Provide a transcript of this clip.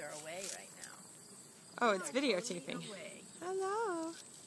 are away right now. Oh, it's videotaping. Hello.